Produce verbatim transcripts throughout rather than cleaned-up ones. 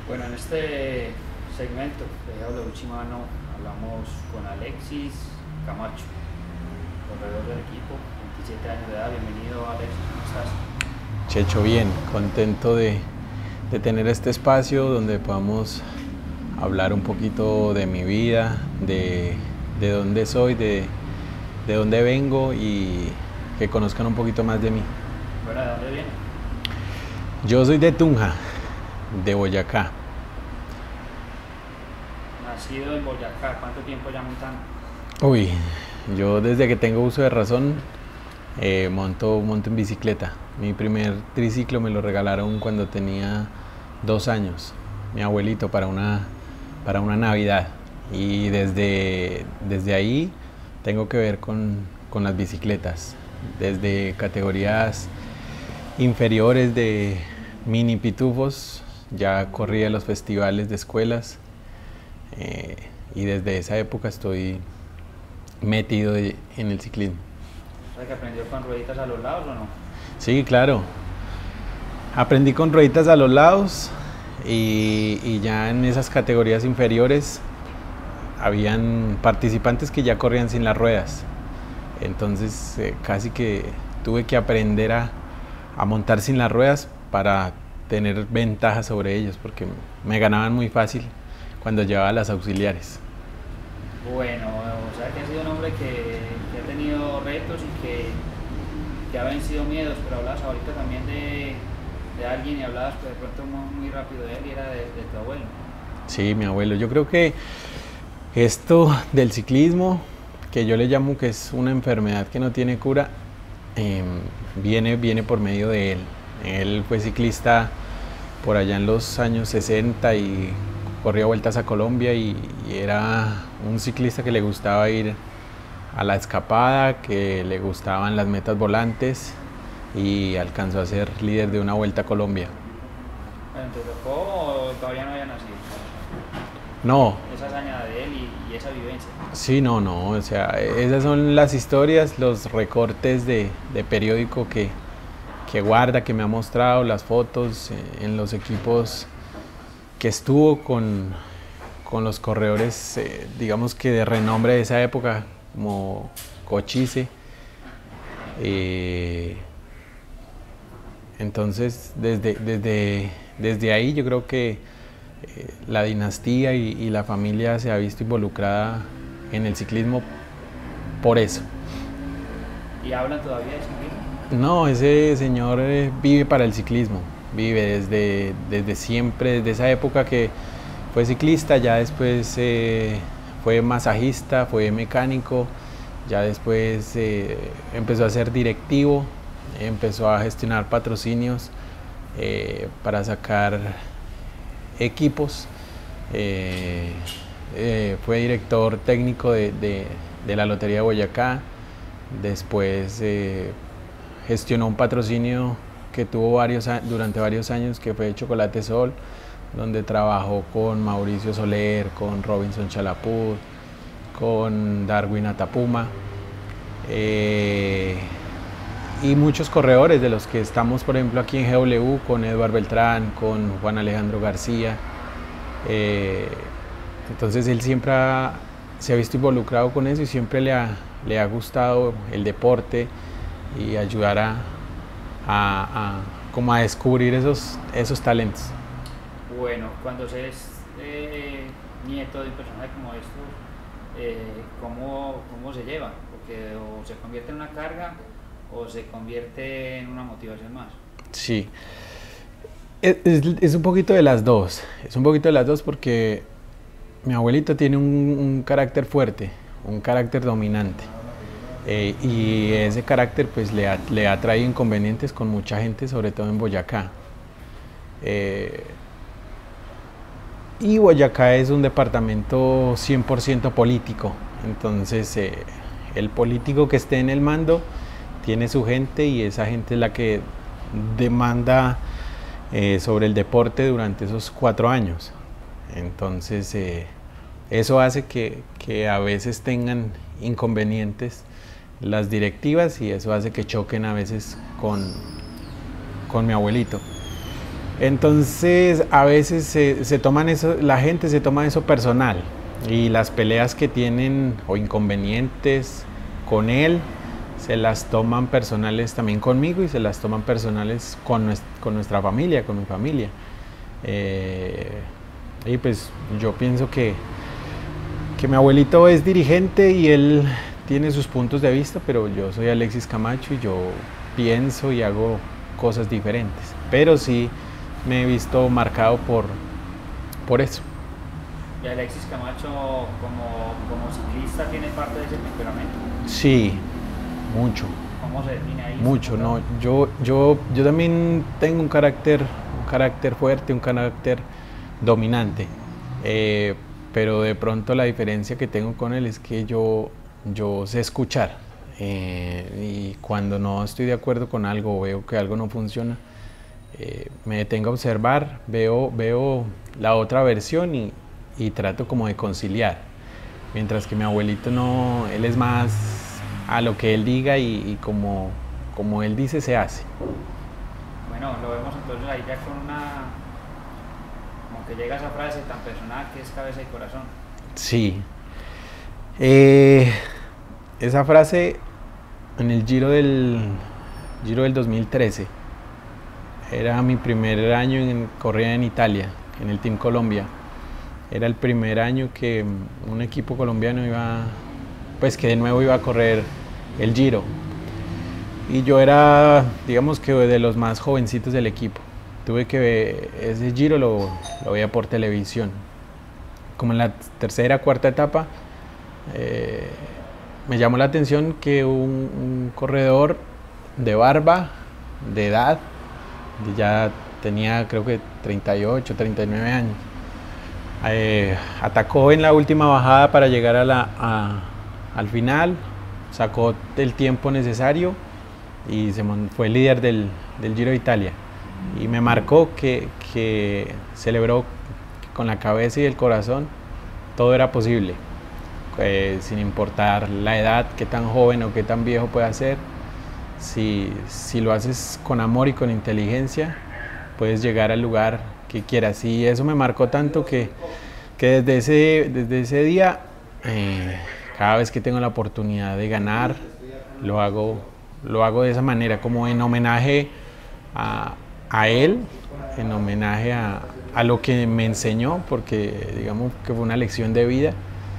Bueno, en este segmento de W Shimano hablamos con Alexis Camacho, corredor del equipo, veintisiete años de edad. Bienvenido, Alexis, ¿cómo estás? Checho, bien, contento de, de tener este espacio donde podamos hablar un poquito de mi vida, de, de dónde soy, de, de dónde vengo y que conozcan un poquito más de mí. Bueno, ¿de dónde viene? Yo soy de Tunja, de Boyacá. Nacido en Boyacá, ¿cuánto tiempo ya montando? Uy, yo desde que tengo uso de razón eh, monto, monto en bicicleta. Mi primer triciclo me lo regalaron cuando tenía dos años, mi abuelito, para una, para una Navidad. Y desde, desde ahí tengo que ver con, con las bicicletas, desde categorías inferiores de mini pitufos, ya corría los festivales de escuelas eh, y desde esa época estoy metido de, en el ciclismo. ¿Sabes que aprendió con rueditas a los lados o no? Sí, claro. Aprendí con rueditas a los lados y, y ya en esas categorías inferiores habían participantes que ya corrían sin las ruedas. Entonces eh, casi que tuve que aprender a, a montar sin las ruedas para tener ventaja sobre ellos, porque me ganaban muy fácil cuando llevaba las auxiliares. Bueno, o sea que ha sido un hombre que, que ha tenido retos y que, que ha vencido miedos, pero hablabas ahorita también de, de alguien y hablabas pues, de pronto muy, muy rápido de él y era de, de tu abuelo. Sí, mi abuelo. Yo creo que esto del ciclismo, que yo le llamo que es una enfermedad que no tiene cura, eh, viene, viene por medio de él. Él fue ciclista por allá en los años sesenta y corría vueltas a Colombia y, y era un ciclista que le gustaba ir a la escapada, que le gustaban las metas volantes y alcanzó a ser líder de una Vuelta a Colombia. Bueno, ¿te tocó o todavía no había nacido? No. Esa hazaña de él y, y esa vivencia. Sí, no, no, o sea, esas son las historias, los recortes de, de periódico que, que guarda, que me ha mostrado, las fotos eh, en los equipos que estuvo con, con los corredores, eh, digamos que de renombre de esa época, como Cochise. Eh, entonces, desde, desde, desde ahí yo creo que eh, la dinastía y, y la familia se ha visto involucrada en el ciclismo por eso. ¿Y hablan todavía de ciclismo? No, ese señor eh, vive para el ciclismo. Vive desde, desde siempre, desde esa época que fue ciclista, ya después eh, fue masajista, fue mecánico, ya después eh, empezó a ser directivo, empezó a gestionar patrocinios eh, para sacar equipos, eh, eh, fue director técnico de, de, de la Lotería de Boyacá, después eh, gestionó un patrocinio que tuvo varios, durante varios años, que fue Chocolate Sol, donde trabajó con Mauricio Soler, con Robinson Chalapur, con Darwin Atapuma eh, y muchos corredores de los que estamos, por ejemplo, aquí en G W, con Eduard Beltrán, con Juan Alejandro García. Eh, entonces él siempre ha, se ha visto involucrado con eso y siempre le ha, le ha gustado el deporte y ayudar a A, a, como a descubrir esos, esos talentos. Bueno, cuando se es eh, nieto de un personaje como estos, eh, ¿cómo, ¿cómo se lleva? Porque o se convierte en una carga o se convierte en una motivación más. Sí, es, es, es un poquito de las dos, es un poquito de las dos porque mi abuelito tiene un, un carácter fuerte, un carácter dominante. Eh, y ese carácter pues le ha, le ha traído inconvenientes con mucha gente, sobre todo en Boyacá. Eh, y Boyacá es un departamento cien por ciento político, entonces eh, el político que esté en el mando tiene su gente y esa gente es la que demanda eh, sobre el deporte durante esos cuatro años. Entonces eh, eso hace que, que a veces tengan inconvenientes las directivas y eso hace que choquen a veces con, con mi abuelito. Entonces a veces se, se toman eso, la gente se toma eso personal y las peleas que tienen o inconvenientes con él se las toman personales también conmigo y se las toman personales con, nuestra, con nuestra familia, con mi familia. Eh, y pues yo pienso que, que mi abuelito es dirigente y él tiene sus puntos de vista, pero yo soy Alexis Camacho y yo pienso y hago cosas diferentes. Pero sí me he visto marcado por, por eso. ¿Y Alexis Camacho como, como ciclista tiene parte de ese temperamento? Sí, mucho. ¿Cómo se define ahí? Mucho, no. Yo, yo, yo también tengo un carácter, un carácter fuerte, un carácter dominante. Eh, pero de pronto la diferencia que tengo con él es que yo, yo sé escuchar. Eh, y cuando no estoy de acuerdo con algo o veo que algo no funciona, eh, me detengo a observar, veo, veo la otra versión y, y trato como de conciliar. Mientras que mi abuelito no, él es más a lo que él diga y, y como, como él dice se hace. Bueno, lo vemos entonces ahí ya con una, como que llega esa frase tan personal que es cabeza y corazón. Sí. Eh, esa frase en el Giro del, Giro del dos mil trece, era mi primer año en corrida en Italia, en el Team Colombia. Era el primer año que un equipo colombiano iba, pues que de nuevo iba a correr el Giro. Y yo era, digamos que de los más jovencitos del equipo. Tuve que ver, ese Giro lo, lo veía por televisión. Como en la tercera, cuarta etapa, eh, me llamó la atención que un, un corredor de barba, de edad, ya tenía creo que treinta y ocho, treinta y nueve años, eh, atacó en la última bajada para llegar a la, a, al final, sacó el tiempo necesario y se fue el líder del, del Giro de Italia. Y me marcó que, que celebró que con la cabeza y el corazón todo era posible, eh, sin importar la edad, qué tan joven o qué tan viejo pueda ser. Si, si lo haces con amor y con inteligencia, puedes llegar al lugar que quieras. Y eso me marcó tanto que, que desde, ese, desde ese día, eh, cada vez que tengo la oportunidad de ganar, lo hago, lo hago de esa manera, como en homenaje a, a él, en homenaje a, a lo que me enseñó, porque digamos que fue una lección de vida.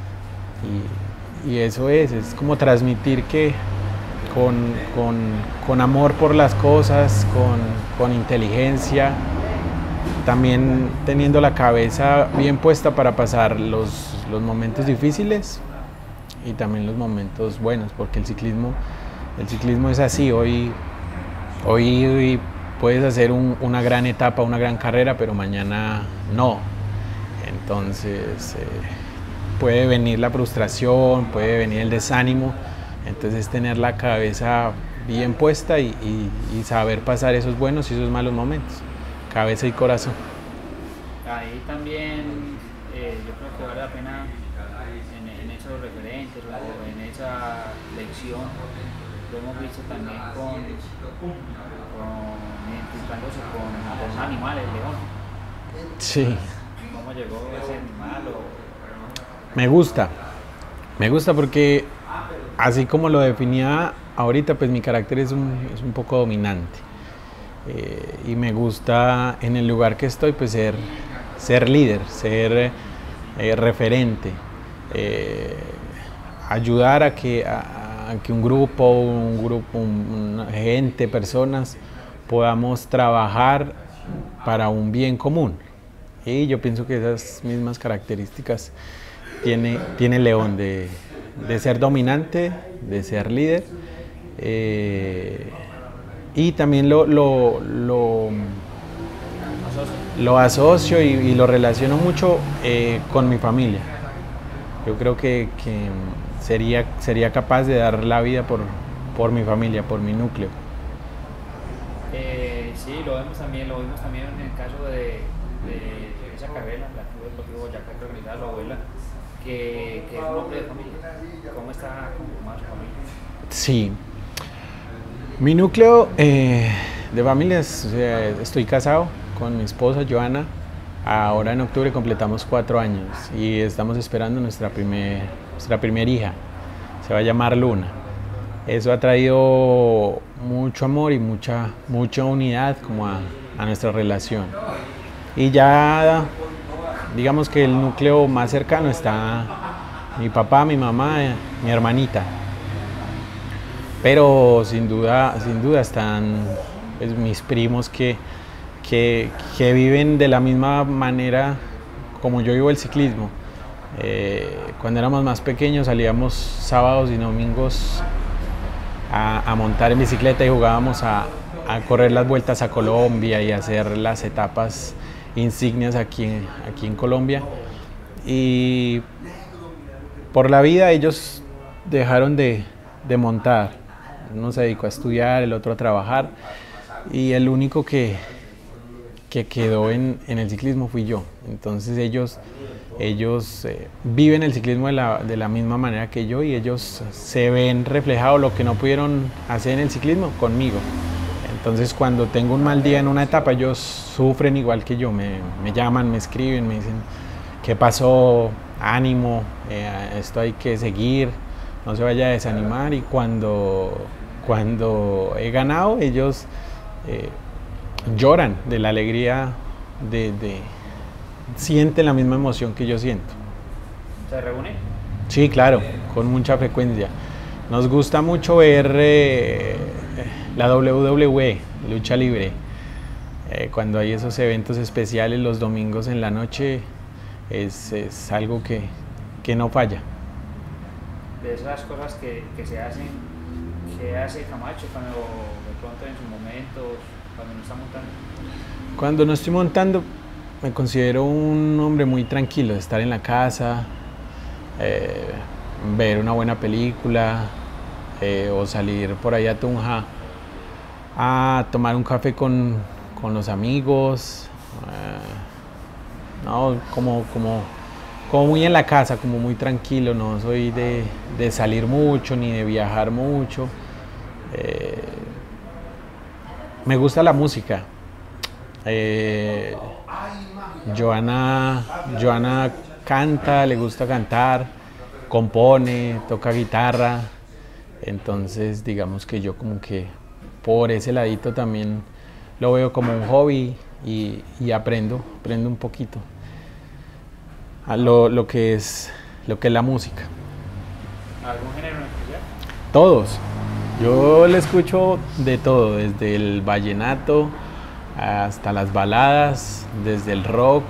Y, y eso es, es como transmitir que Con, con, con amor por las cosas, con, con inteligencia, también teniendo la cabeza bien puesta para pasar los, los momentos difíciles y también los momentos buenos, porque el ciclismo, el ciclismo es así. Hoy, hoy, hoy puedes hacer un, una gran etapa, una gran carrera, pero mañana no. Entonces eh, puede venir la frustración, puede venir el desánimo. Entonces tener la cabeza bien puesta y, y, y saber pasar esos buenos y esos malos momentos, cabeza y corazón. Ahí también eh, yo creo que vale la pena en, en esos referentes o en esa lección, lo hemos visto también con, con identificándose con, con animales, el león. Sí. ¿Cómo llegó ese animal? O... Me gusta, me gusta porque así como lo definía ahorita, pues mi carácter es un, es un poco dominante. Eh, y me gusta en el lugar que estoy, pues ser, ser líder, ser eh, referente, eh, ayudar a que, a, a que un grupo, un grupo, un, una gente, personas, podamos trabajar para un bien común. Y yo pienso que esas mismas características tiene, tiene León, de de ser dominante, de ser líder, eh, y también lo, lo, lo, lo asocio y, y lo relaciono mucho eh, con mi familia. Yo creo que, que sería, sería capaz de dar la vida por, por mi familia, por mi núcleo. Eh, sí, lo vemos también, lo vimos también en el caso de, de esa carrera, la Club Deportivo Boyacá, que organizaba su abuela, que, que es un hombre de familia. ¿Cómo está conformada su familia? Sí, mi núcleo eh, de familia es, o sea, estoy casado con mi esposa Joana. Ahora en octubre completamos cuatro años y estamos esperando nuestra primer, nuestra primera hija. Se va a llamar Luna. Eso ha traído mucho amor y mucha, mucha unidad como a, a nuestra relación. Y ya digamos que el núcleo más cercano está mi papá, mi mamá, mi hermanita. Pero sin duda, sin duda están pues, mis primos que, que, que viven de la misma manera como yo vivo el ciclismo. Eh, cuando éramos más pequeños salíamos sábados y domingos a, a montar en bicicleta y jugábamos a, a correr las vueltas a Colombia y a hacer las etapas insignias aquí, aquí en Colombia. Y por la vida ellos dejaron de, de montar. Uno se dedicó a estudiar, el otro a trabajar y el único que, que quedó en, en el ciclismo fui yo. Entonces ellos, ellos eh, viven el ciclismo de la, de la misma manera que yo y ellos se ven reflejado lo que no pudieron hacer en el ciclismo conmigo. Entonces cuando tengo un mal día en una etapa ellos sufren igual que yo, me, me llaman, me escriben, me dicen ¿qué pasó? Ánimo, eh, esto hay que seguir, no se vaya a desanimar. Y cuando, cuando he ganado ellos eh, lloran de la alegría, de, de, sienten la misma emoción que yo siento. ¿Se reúnen? Sí, claro, con mucha frecuencia. Nos gusta mucho ver eh, la doble u doble u e, lucha libre. Eh, cuando hay esos eventos especiales los domingos en la noche, es, es algo que, que no falla. De esas cosas que, que se hacen, ¿qué hace Camacho cuando de pronto en sus momentos, cuando no está montando? Cuando no estoy montando, me considero un hombre muy tranquilo, de estar en la casa, eh, ver una buena película eh, o salir por ahí a Tunja a tomar un café con, con los amigos, eh, no, como, como, como muy en la casa, como muy tranquilo, no soy de, de salir mucho ni de viajar mucho. Eh, me gusta la música. Eh, Joana, Joana canta, le gusta cantar, compone, toca guitarra, entonces digamos que yo como que por ese ladito también lo veo como un hobby y, y aprendo, aprendo un poquito a lo, lo, que es, lo que es la música. ¿Algún género en especial? Todos, yo le escucho de todo, desde el vallenato hasta las baladas, desde el rock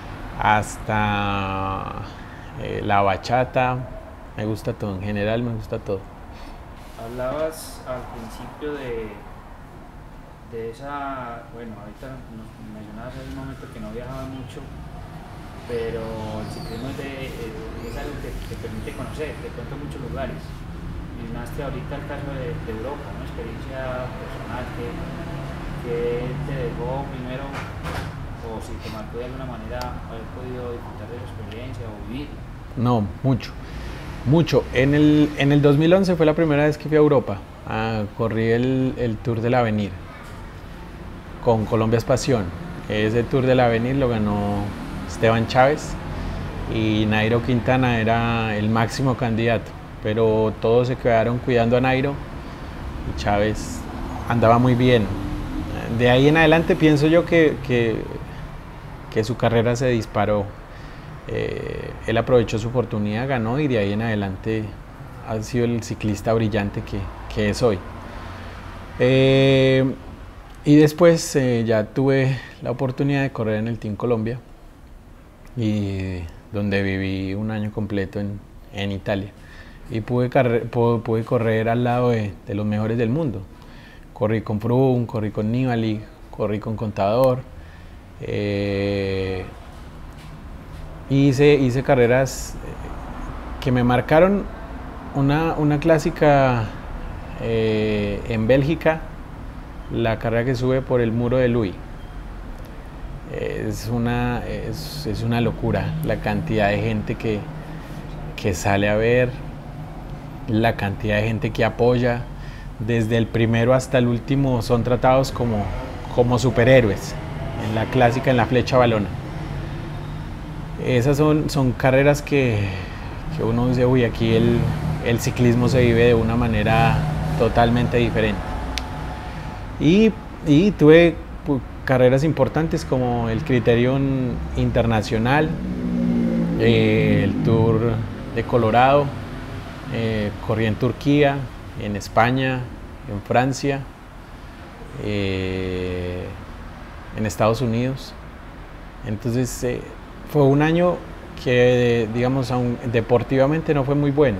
hasta eh, la bachata, me gusta todo, en general me gusta todo. Hablabas al principio de, de esa, bueno, ahorita nos mencionabas hace un momento que no viajaba mucho, pero el ciclismo es, de, es algo que te permite conocer de pronto muchos lugares. Mencionaste ahorita el caso de, de Europa, una experiencia personal que, que te dejó primero, o si te marcó de alguna manera haber podido disfrutar de la experiencia o vivir. No, mucho. Mucho. En el, en el dos mil once fue la primera vez que fui a Europa. Ah, corrí el, el Tour del Avenir con Colombia es Pasión. Ese Tour del Avenir lo ganó Esteban Chávez y Nairo Quintana era el máximo candidato, pero todos se quedaron cuidando a Nairo y Chávez andaba muy bien. De ahí en adelante pienso yo que, que, que su carrera se disparó. Eh, él aprovechó su oportunidad, ganó y de ahí en adelante ha sido el ciclista brillante que, que es hoy. Eh, y después eh, ya tuve la oportunidad de correr en el Team Colombia, y donde viví un año completo en, en Italia. Y pude, pude, pude correr al lado de, de los mejores del mundo. Corrí con Froome, corrí con Nibali, corrí con Contador. Eh, Hice, hice carreras que me marcaron. Una, una clásica eh, en Bélgica, la carrera que sube por el muro de Louis. Es una, es, es una locura la cantidad de gente que, que sale a ver, la cantidad de gente que apoya. Desde el primero hasta el último son tratados como, como superhéroes. en la clásica, en la flecha balona. Esas son, son carreras que, que uno dice, uy, aquí el, el ciclismo se vive de una manera totalmente diferente. Y, y tuve pues, carreras importantes como el Criterium Internacional, eh, el Tour de Colorado, eh, corrí en Turquía, en España, en Francia, eh, en Estados Unidos. Entonces eh, fue un año que, digamos, aun, deportivamente no fue muy bueno,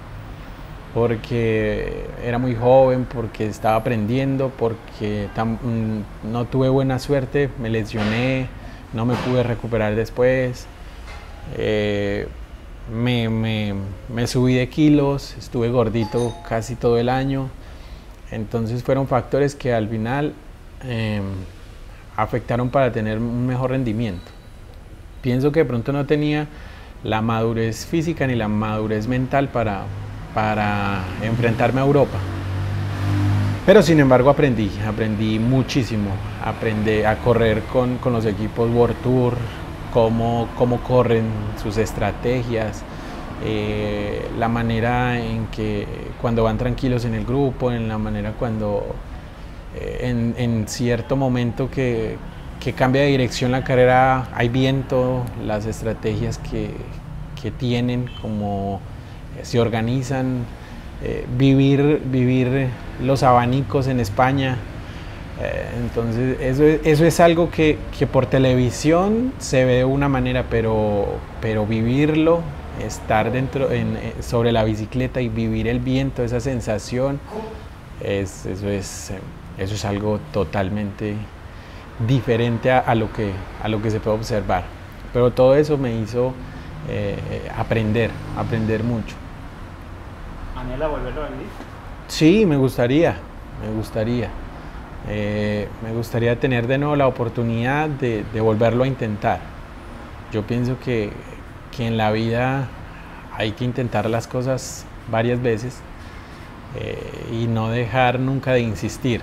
porque era muy joven, porque estaba aprendiendo, porque tam, no tuve buena suerte, me lesioné, no me pude recuperar después, eh, me, me, me subí de kilos, estuve gordito casi todo el año. Entonces fueron factores que al final eh, afectaron para tener un mejor rendimiento. Pienso que de pronto no tenía la madurez física ni la madurez mental para, para enfrentarme a Europa. Pero sin embargo aprendí, aprendí muchísimo. Aprendí a correr con, con los equipos World Tour, cómo, cómo corren, sus estrategias, eh, la manera en que cuando van tranquilos en el grupo, en la manera cuando eh, en, en cierto momento que, que cambia de dirección la carrera, hay viento, las estrategias que, que tienen, cómo se organizan, eh, vivir, vivir los abanicos en España. Eh, entonces eso, eso es algo que, que por televisión se ve de una manera, pero, pero vivirlo, estar dentro en, sobre la bicicleta y vivir el viento, esa sensación, es, eso, es, eso es algo totalmente diferente a, a, lo que, a lo que se puede observar. Pero todo eso me hizo eh, aprender, aprender mucho. ¿Anhela volverlo a vivir? Sí, me gustaría, me gustaría. Eh, me gustaría tener de nuevo la oportunidad de, de volverlo a intentar. Yo pienso que, que en la vida hay que intentar las cosas varias veces eh, y no dejar nunca de insistir.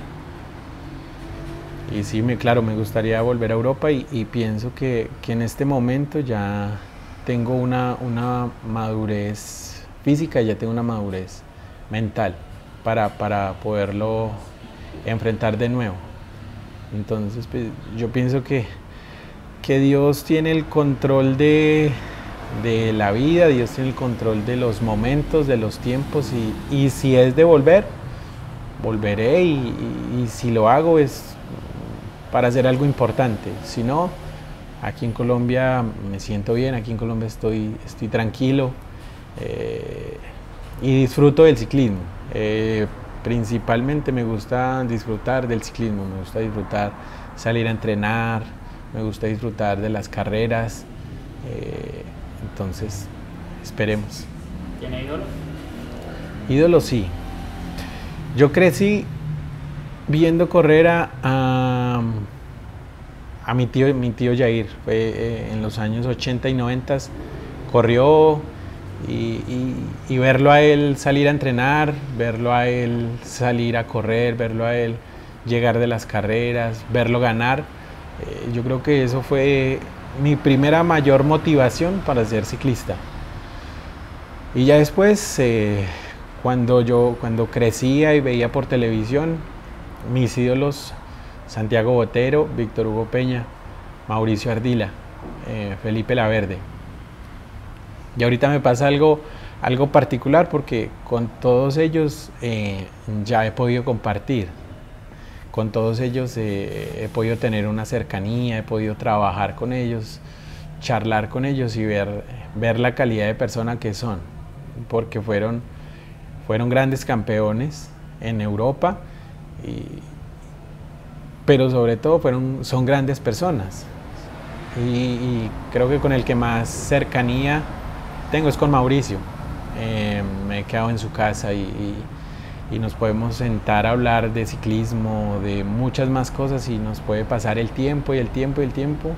Y sí, me, claro, me gustaría volver a Europa y, y pienso que, que en este momento ya tengo una, una madurez física y ya tengo una madurez mental para, para poderlo enfrentar de nuevo. Entonces pues, yo pienso que, que Dios tiene el control de, de la vida, Dios tiene el control de los momentos, de los tiempos, y, y si es de volver, volveré, y, y, y si lo hago es para hacer algo importante. Si no, aquí en Colombia me siento bien, aquí en Colombia estoy, estoy tranquilo eh, y disfruto del ciclismo. Eh, Principalmente me gusta disfrutar del ciclismo, me gusta disfrutar salir a entrenar, me gusta disfrutar de las carreras, eh, entonces esperemos. ¿Tiene ídolo? Ídolo sí. Yo crecí viendo correr a, a, a mi tío, mi tío Jair, fue eh, en los años ochenta y noventa, corrió. Y, y, y verlo a él salir a entrenar, verlo a él salir a correr, verlo a él llegar de las carreras, verlo ganar, eh, yo creo que eso fue mi primera mayor motivación para ser ciclista. Y ya después, eh, cuando yo cuando crecía y veía por televisión, mis ídolos, Santiago Botero, Víctor Hugo Peña, Mauricio Ardila, eh, Felipe Laverde. Y ahorita me pasa algo, algo particular porque con todos ellos eh, ya he podido compartir, con todos ellos eh, he podido tener una cercanía, he podido trabajar con ellos, charlar con ellos y ver, ver la calidad de persona que son, porque fueron, fueron grandes campeones en Europa, y, pero sobre todo fueron, son grandes personas, y, y creo que con el que más cercanía tengo es con Mauricio. Eh, me he quedado en su casa y, y, y nos podemos sentar a hablar de ciclismo, de muchas más cosas, y nos puede pasar el tiempo y el tiempo y el tiempo,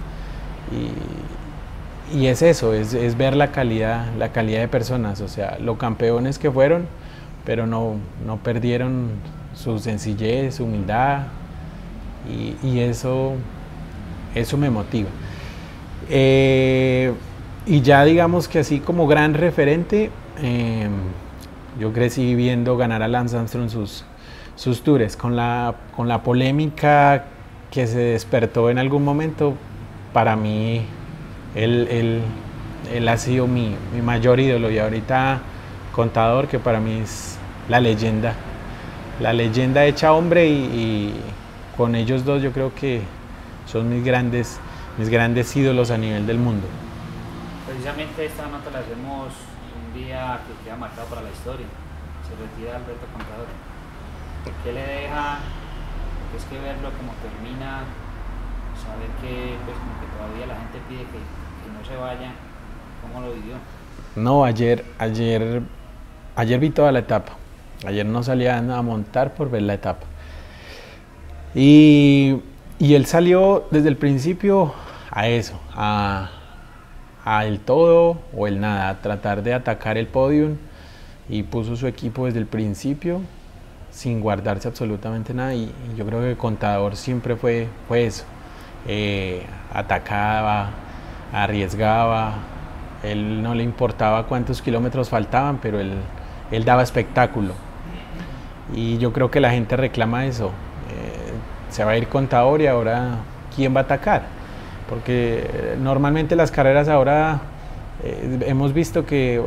y, y es eso, es, es ver la calidad, la calidad de personas, o sea, los campeones que fueron, pero no, no perdieron su sencillez, su humildad, y, y eso, eso me motiva. Eh, y ya digamos que así como gran referente, eh, yo crecí viendo ganar a Lance Armstrong sus, sus tours, con la, con la polémica que se despertó en algún momento. Para mí él, él, él ha sido mi, mi mayor ídolo, y ahorita Contador, que para mí es la leyenda, la leyenda hecha hombre, y, y con ellos dos yo creo que son mis grandes, mis grandes ídolos a nivel del mundo. Precisamente esta nota la hacemos un día que queda marcado para la historia. Se retira Alberto Contador. ¿Qué le deja? Es que verlo como termina, saber que, pues, como que todavía la gente pide que, que no se vaya. ¿Cómo lo vivió? No, ayer, ayer, ayer vi toda la etapa. Ayer no salía a montar por ver la etapa. Y, y él salió desde el principio a eso, a, a el todo o el nada, a tratar de atacar el podium, y puso su equipo desde el principio sin guardarse absolutamente nada, y, y yo creo que Contador siempre fue, fue eso, eh, atacaba, arriesgaba, él no le importaba cuántos kilómetros faltaban, pero él, él daba espectáculo, y yo creo que la gente reclama eso, eh, se va a ir Contador y ahora ¿quién va a atacar? Porque normalmente las carreras ahora eh, hemos visto que uh,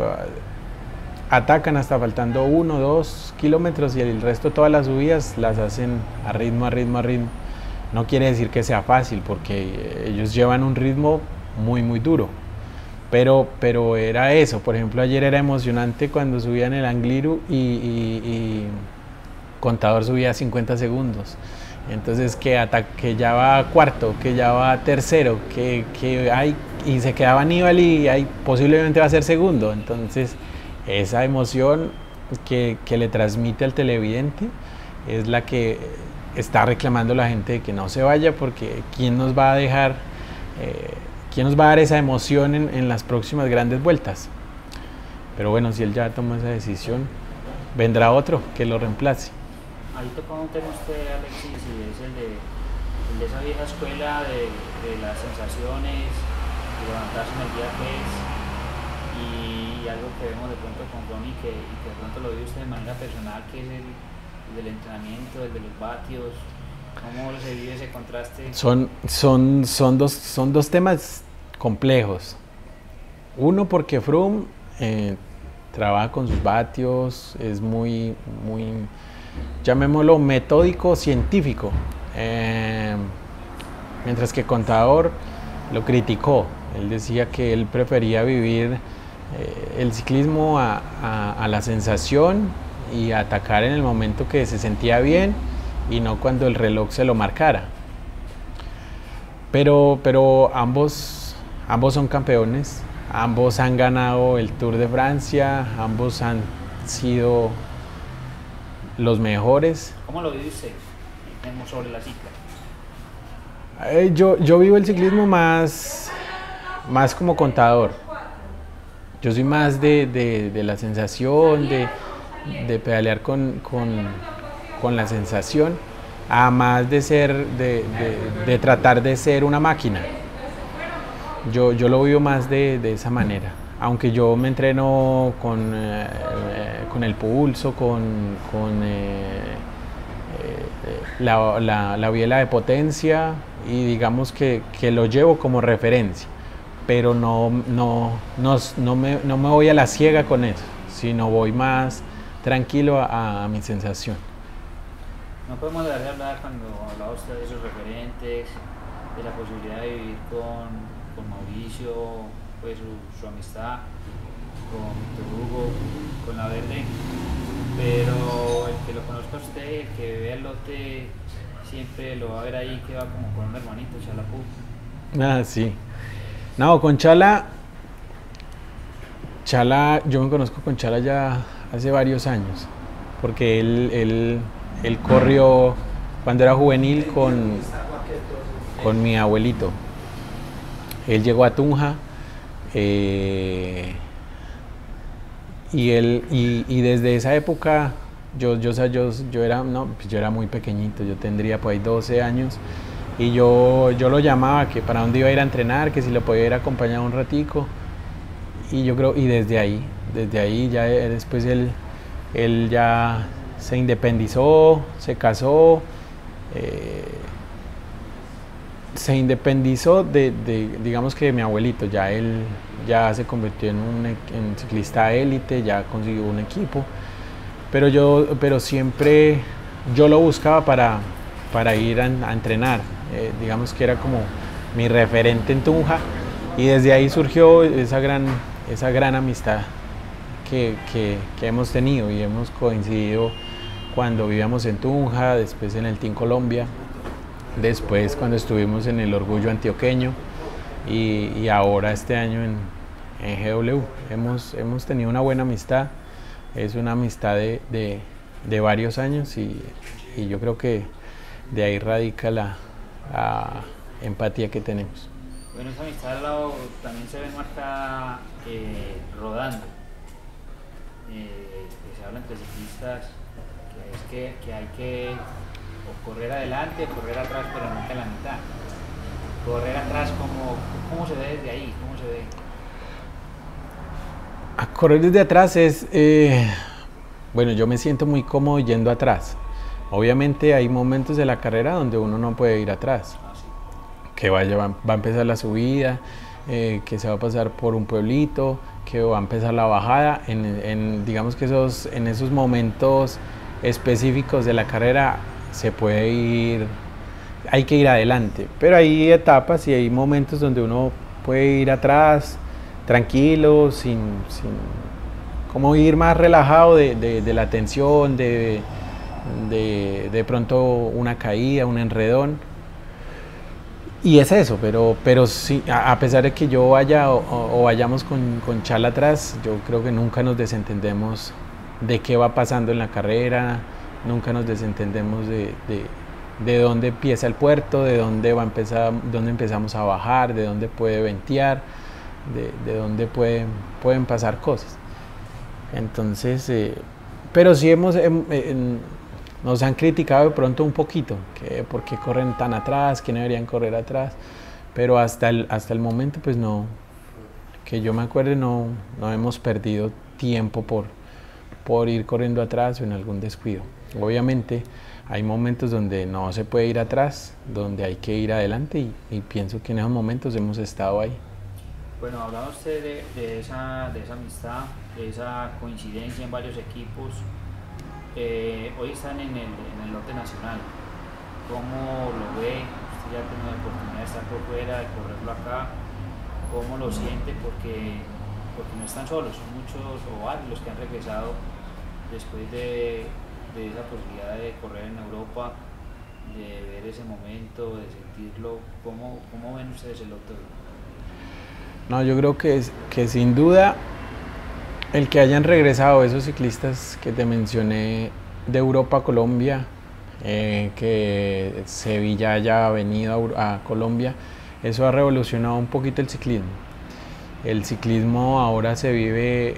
atacan hasta faltando uno, dos kilómetros, y el resto, todas las subidas las hacen a ritmo, a ritmo, a ritmo. No quiere decir que sea fácil, porque ellos llevan un ritmo muy, muy duro. Pero, pero era eso. Por ejemplo, ayer era emocionante cuando subían el Angliru y, y, y Contador subía cincuenta segundos. Entonces, que, que ya va cuarto, que ya va tercero, que, que hay, y se quedaba Aníbal y hay, posiblemente va a ser segundo. Entonces, esa emoción que, que le transmite al televidente es la que está reclamando la gente de que no se vaya, porque ¿quién nos va a dejar, eh, quién nos va a dar esa emoción en, en las próximas grandes vueltas? Pero bueno, si él ya tomó esa decisión, vendrá otro que lo reemplace. Ahí tocó un tema usted, Alexis, y es el de, el de esa vieja escuela de, de las sensaciones, de levantarse en el día que es, y algo que vemos de pronto con Ronnie, que, y que de pronto lo vive usted de manera personal, que es el, el del entrenamiento, el de los vatios. ¿Cómo se vive ese contraste? Son, son, son, dos, son dos temas complejos. Uno, porque Froome eh, trabaja con sus vatios, es muy, muy, llamémoslo metódico, científico, eh, mientras que Contador lo criticó. Él decía que él prefería vivir eh, el ciclismo a, a, a la sensación y a atacar en el momento que se sentía bien, y no cuando el reloj se lo marcara. Pero, pero ambos, ambos son campeones, ambos han ganado el Tour de Francia, ambos han sido los mejores. ¿Cómo lo vive usted sobre la cicla? Eh, yo, yo vivo el ciclismo más, más como Contador. Yo soy más de, de, de la sensación, de, de pedalear con, con, con la sensación, a más de ser, de, de, de tratar de ser una máquina. Yo, yo lo vivo más de, de esa manera. Aunque yo me entreno con, eh, con el pulso, con, con eh, eh, la, la, la biela de potencia, y digamos que, que lo llevo como referencia, pero no, no, no, no, me, no me voy a la ciega con eso, sino voy más tranquilo a, a mi sensación. No podemos dejar de hablar, cuando hablaba usted de esos referentes, de la posibilidad de vivir con, con Mauricio, pues su, su amistad, con Víctor Hugo, con La Verde, pero el que lo conozca a usted, el que vea el lote, siempre lo va a ver ahí, que va como con un hermanito, Chalapú. Ah, sí. No, con Chala, Chala, yo me conozco con Chala ya hace varios años, porque él, él, él corrió cuando era juvenil con, con mi abuelito. Él llegó a Tunja, eh, y, él, y, y desde esa época yo, yo, yo, yo, era, no, pues yo era muy pequeñito, yo tendría por ahí doce años, y yo, yo lo llamaba, que para dónde iba a ir a entrenar, que si lo podía ir a acompañar un ratico, y yo creo, y desde ahí, desde ahí ya después él, él ya se independizó, se casó, eh, se independizó de, de, digamos que de mi abuelito, ya él ya se convirtió en un en ciclista élite, ya consiguió un equipo, pero yo, pero siempre yo lo buscaba para, para ir a, a entrenar, eh, digamos que era como mi referente en Tunja, y desde ahí surgió esa gran, esa gran amistad que, que, que hemos tenido, y hemos coincidido cuando vivíamos en Tunja, después en el Team Colombia, después cuando estuvimos en el Orgullo Antioqueño, y, y ahora este año en, en G W. Hemos, hemos tenido una buena amistad, es una amistad de, de, de varios años, y, y yo creo que de ahí radica la, la empatía que tenemos. Bueno, esa amistad al lado también se ve marcada eh, rodando, eh, que se habla entre ciclistas, que es que, que hay que o correr adelante o correr atrás, pero nunca en la mitad. Correr atrás, ¿cómo, cómo se ve desde ahí? ¿Cómo se ve? A correr desde atrás es, eh, bueno, yo me siento muy cómodo yendo atrás. Obviamente hay momentos de la carrera donde uno no puede ir atrás, que vaya, va, va a empezar la subida, eh, que se va a pasar por un pueblito, que va a empezar la bajada. En, en, digamos que esos, en esos momentos específicos de la carrera se puede ir, hay que ir adelante, pero hay etapas y hay momentos donde uno puede ir atrás, tranquilo, sin, sin como ir más relajado de, de, de la tensión, de, de, de pronto una caída, un enredón, y es eso, pero, pero sí, a, a pesar de que yo vaya o, o vayamos con, con Chala atrás, yo creo que nunca nos desentendemos de qué va pasando en la carrera, nunca nos desentendemos de, de, de dónde empieza el puerto, de dónde, va a empezar, dónde empezamos a bajar, de dónde puede ventear, de, de dónde pueden, pueden pasar cosas. Entonces, eh, pero sí hemos, eh, eh, nos han criticado de pronto un poquito, que por qué corren tan atrás, que no deberían correr atrás, pero hasta el, hasta el momento, pues no, que yo me acuerde, no, no hemos perdido tiempo por, por ir corriendo atrás o en algún descuido. Obviamente hay momentos donde no se puede ir atrás, donde hay que ir adelante, y, y pienso que en esos momentos hemos estado ahí. Bueno, hablaba usted de, de, esa, de esa amistad, de esa coincidencia en varios equipos. Eh, hoy están en el, en el norte nacional. ¿Cómo lo ve? Usted ya ha tenido la oportunidad de estar por fuera, de correrlo acá. ¿Cómo lo siente? Porque, porque no están solos, son muchos o varios los que han regresado después de, de esa posibilidad de correr en Europa, de ver ese momento, de sentirlo. ¿Cómo, cómo ven ustedes el otro? No, yo creo que, es, que sin duda el que hayan regresado esos ciclistas que te mencioné de Europa a Colombia, eh, que Sevilla haya venido a, a Colombia, eso ha revolucionado un poquito el ciclismo. El ciclismo ahora se vive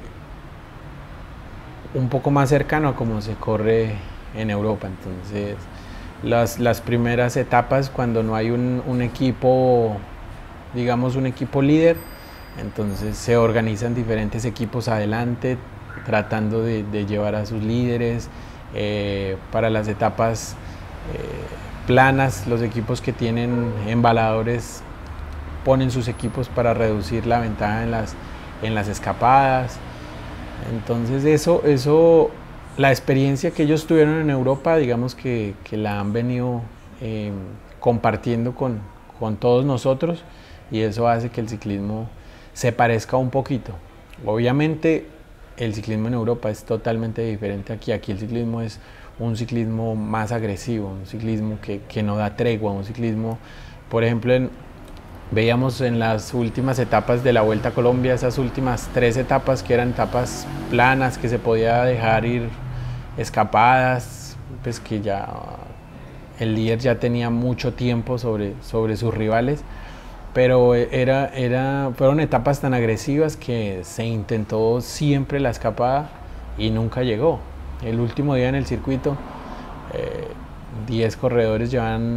un poco más cercano a como se corre en Europa. Entonces, las, las primeras etapas, cuando no hay un, un equipo, digamos un equipo líder, entonces se organizan diferentes equipos adelante, tratando de, de llevar a sus líderes. Eh, para las etapas eh, planas, los equipos que tienen embaladores ponen sus equipos para reducir la ventaja en las, en las escapadas. Entonces eso, eso, la experiencia que ellos tuvieron en Europa, digamos que, que la han venido eh, compartiendo con, con todos nosotros, y eso hace que el ciclismo se parezca un poquito. Obviamente el ciclismo en Europa es totalmente diferente aquí. Aquí el ciclismo es un ciclismo más agresivo, un ciclismo que, que no da tregua, un ciclismo, por ejemplo, en, veíamos en las últimas etapas de la Vuelta a Colombia, esas últimas tres etapas que eran etapas planas, que se podía dejar ir escapadas, pues que ya el líder ya tenía mucho tiempo sobre, sobre sus rivales, pero era, era, fueron etapas tan agresivas que se intentó siempre la escapada y nunca llegó. El último día en el circuito, diez eh, corredores llevan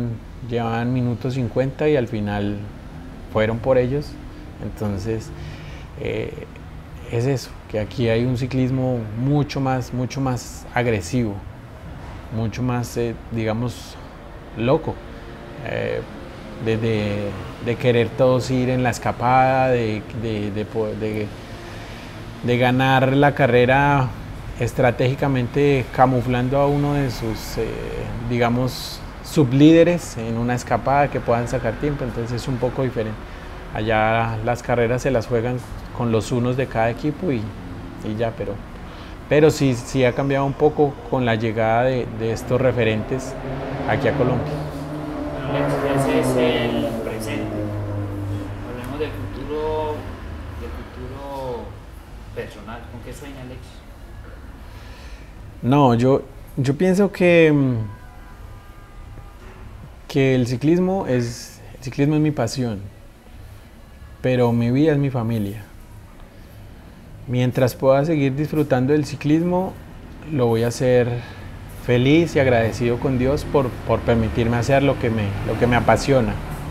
llevaban minuto cincuenta y al final fueron por ellos. Entonces eh, es eso, que aquí hay un ciclismo mucho más, mucho más agresivo, mucho más, eh, digamos, loco, eh, de, de, de querer todos ir en la escapada, de, de, de, de, de ganar la carrera estratégicamente camuflando a uno de sus, eh, digamos, sublíderes en una escapada que puedan sacar tiempo. Entonces es un poco diferente. Allá las carreras se las juegan con los unos de cada equipo y, y ya, pero, pero sí, sí ha cambiado un poco con la llegada de, de estos referentes aquí a Colombia. Bueno, ese es el presente. Hablemos del futuro, del futuro personal. ¿Con qué sueña Alexis? No, yo, yo pienso que, que el ciclismo es, el ciclismo es mi pasión, pero mi vida es mi familia. Mientras pueda seguir disfrutando del ciclismo, lo voy a hacer feliz y agradecido con Dios por, por permitirme hacer lo que me, lo que me apasiona.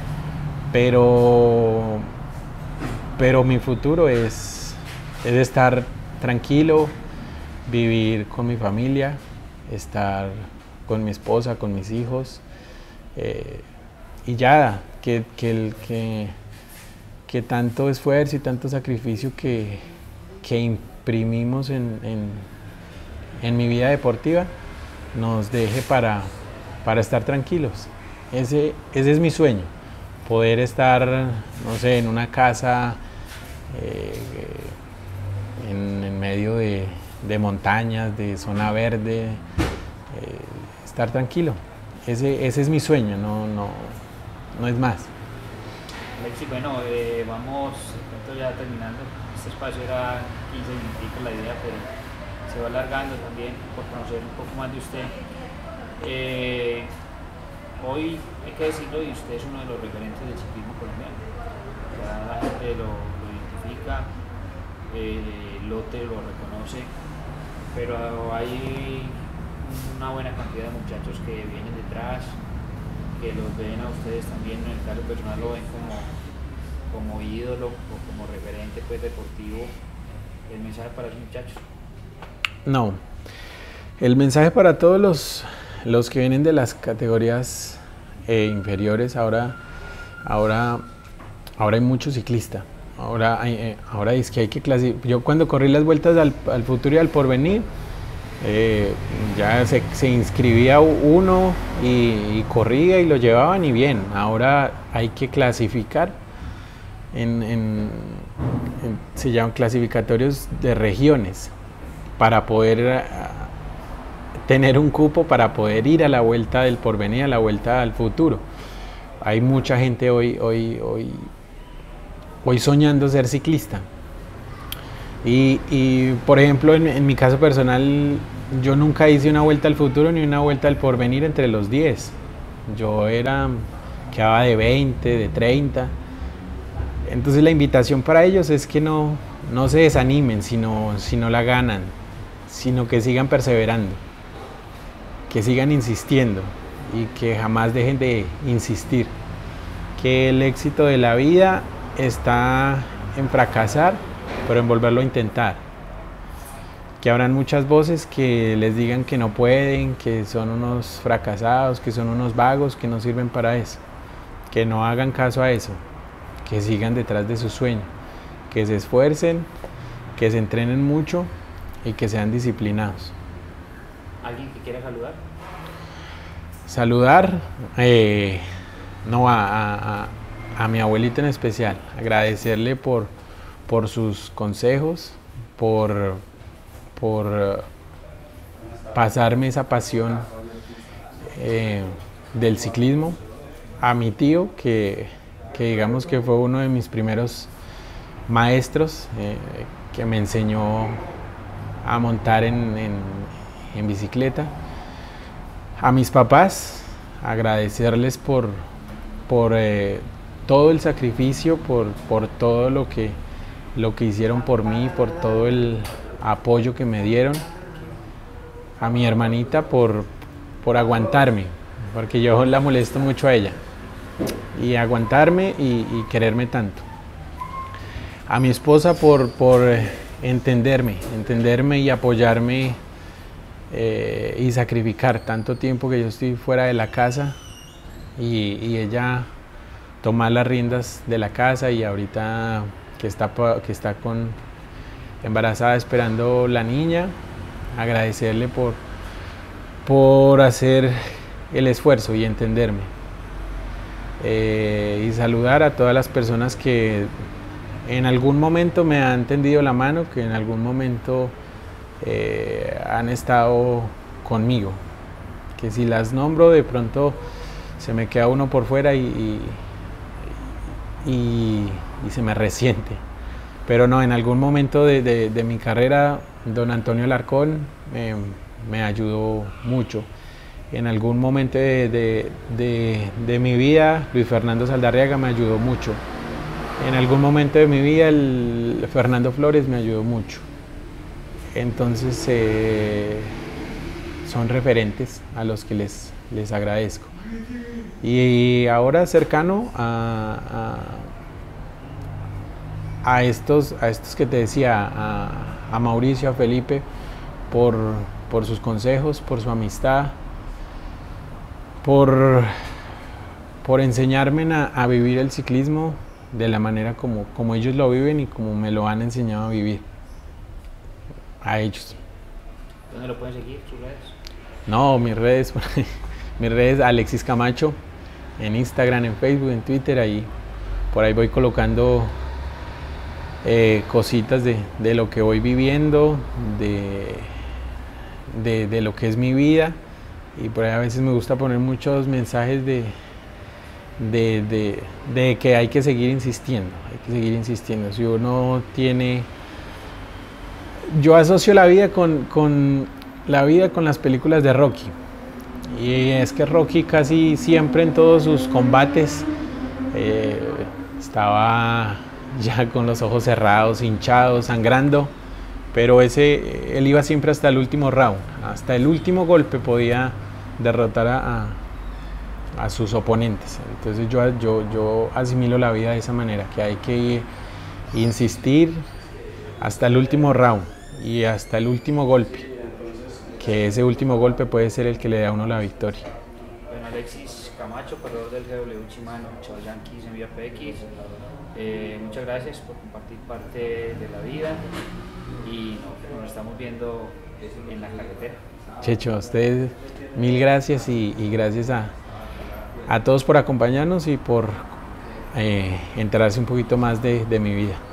Pero, pero mi futuro es, es estar tranquilo, vivir con mi familia, estar con mi esposa, con mis hijos, eh, y ya, que, que, el, que, que tanto esfuerzo y tanto sacrificio que, que imprimimos en, en, en mi vida deportiva nos deje para, para estar tranquilos. Ese, ese es mi sueño, poder estar, no sé, en una casa eh, en, en medio de de montañas, de zona verde, eh, estar tranquilo. Ese, ese es mi sueño, no, no, no es más. Alexis, bueno, eh, vamos pronto ya terminando. Este espacio era quince minutos la idea, pero se va alargando también por conocer un poco más de usted. Eh, hoy hay que decirlo, y usted es uno de los referentes del ciclismo colombiano. Ya la gente lo, lo identifica, eh, Lotte lo reconoce, pero hay una buena cantidad de muchachos que vienen detrás, que los ven a ustedes también, en el caso personal lo ven como, como ídolo o como referente pues, deportivo. ¿El mensaje para esos muchachos? No, el mensaje para todos los, los que vienen de las categorías eh, inferiores, ahora, ahora, ahora hay mucho ciclista. Ahora, hay, ahora es que hay que clasificar. Yo cuando corrí las vueltas al, al Futuro y al Porvenir, eh, ya se, se inscribía uno y, y corría y lo llevaban y bien. Ahora hay que clasificar, en, en, en, se llaman clasificatorios de regiones, para poder uh, tener un cupo para poder ir a la Vuelta del Porvenir, a la Vuelta al Futuro. Hay mucha gente hoy, hoy, hoy Hoy soñando ser ciclista. Y, y por ejemplo, en, en mi caso personal, yo nunca hice una Vuelta al Futuro ni una Vuelta al Porvenir entre los diez. Yo era, quedaba de veinte, de treinta. Entonces la invitación para ellos es que no, no se desanimen si no, si no la ganan, sino que sigan perseverando, que sigan insistiendo y que jamás dejen de insistir. Que el éxito de la vida está en fracasar, pero en volverlo a intentar. Que habrán muchas voces que les digan que no pueden, que son unos fracasados, que son unos vagos, que no sirven para eso. Que no hagan caso a eso, que sigan detrás de su sueño, que se esfuercen, que se entrenen mucho y que sean disciplinados. ¿Alguien que quiera saludar? Saludar, eh, no a, a, a a mi abuelita en especial, agradecerle por, por sus consejos, por, por pasarme esa pasión eh, del ciclismo, a mi tío, que, que digamos que fue uno de mis primeros maestros, eh, que me enseñó a montar en, en, en bicicleta, a mis papás, agradecerles por, por eh, todo el sacrificio, por, por todo lo que, lo que hicieron por mí, por todo el apoyo que me dieron, a mi hermanita por, por aguantarme, porque yo la molesto mucho a ella, y aguantarme y, y quererme tanto. A mi esposa por, por entenderme, entenderme y apoyarme eh, y sacrificar tanto tiempo que yo estoy fuera de la casa y, y ella tomar las riendas de la casa, y ahorita que está, que está con embarazada esperando la niña, agradecerle por, por hacer el esfuerzo y entenderme. Eh, y saludar a todas las personas que en algún momento me han tendido la mano, que en algún momento eh, han estado conmigo, que si las nombro de pronto se me queda uno por fuera y, y, y, y se me resiente, pero no, en algún momento de, de, de mi carrera don Antonio Alarcón eh, me ayudó mucho. En algún momento de, de, de, de mi vida Luis Fernando Saldarriaga me ayudó mucho. En algún momento de mi vida el Fernando Flores me ayudó mucho. Entonces eh, son referentes a los que les, les agradezco. Y ahora cercano a, a, a, estos, a estos que te decía, a, a Mauricio, a Felipe, por, por sus consejos, por su amistad, por, por enseñarme a, a vivir el ciclismo de la manera como, como ellos lo viven y como me lo han enseñado a vivir, a ellos. ¿Dónde lo pueden seguir, sus redes? No, mis redes, mis redes Alexis Camacho, en Instagram, en Facebook, en Twitter, ahí, por ahí voy colocando eh, cositas de, de lo que voy viviendo, de, de, de lo que es mi vida, y por ahí a veces me gusta poner muchos mensajes de De, de, de que hay que seguir insistiendo, hay que seguir insistiendo. Si uno tiene... Yo asocio la vida con, con, la vida con las películas de Rocky, y es que Rocky casi siempre en todos sus combates eh, estaba ya con los ojos cerrados, hinchados, sangrando, pero ese, él iba siempre hasta el último round, hasta el último golpe podía derrotar a, a a sus oponentes. Entonces yo, yo, yo asimilo la vida de esa manera, que hay que insistir hasta el último round y hasta el último golpe, que ese último golpe puede ser el que le da a uno la victoria. Bueno, Alexis Camacho, corredor del G W Shimano, Chao Yankees en Vía P X, eh, muchas gracias por compartir parte de la vida y nos, nos estamos viendo en la carretera. Checho, a ustedes mil gracias, y, y gracias a a todos por acompañarnos y por eh, enterarse un poquito más de, de mi vida.